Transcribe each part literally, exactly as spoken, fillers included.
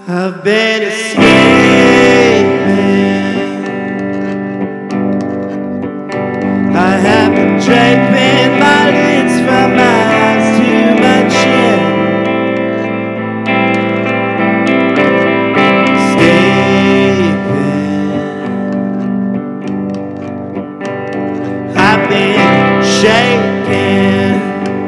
I've been escaping. I have been draping my lids from my eyes to my chin, escaping. I've been shaking.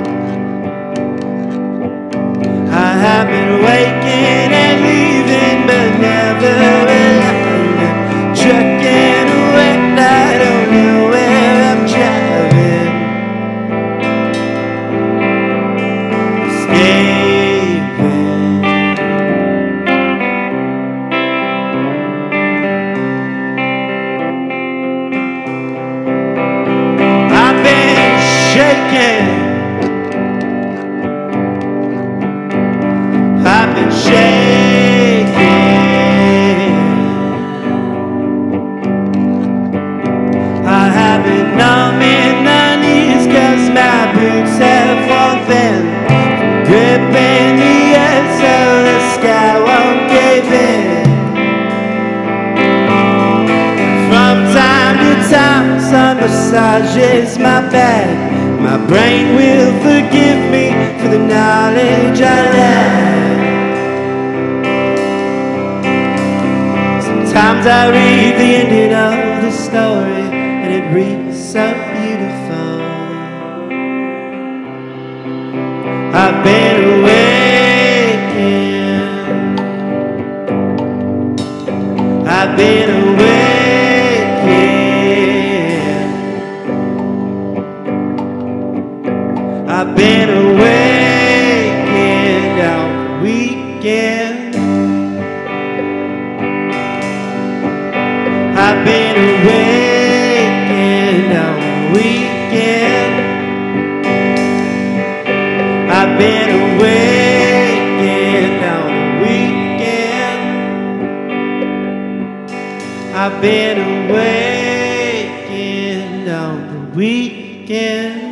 I have been waking and leaving, but never alive. Trucking away, I don't know where I'm driving. Escaping. I've been shaking. I've been shaking. I have been numb in the knees, cause my boots have worn thin, gripping the earth so the sky won't cave in. From time to time, sun massages my back. My brain will forgive me for the knowledge I lack. Sometimes I read the ending of the story and it reads so beautiful. I've been awakened. I've been awakened. I've been awakened on the weekend. I've been awakened on the weekend. I've been awakened on the weekend. I've been awakened on the weekend.